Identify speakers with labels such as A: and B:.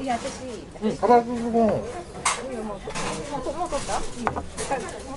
A: いや、私。
B: うん、タバスコ。
A: もう取った。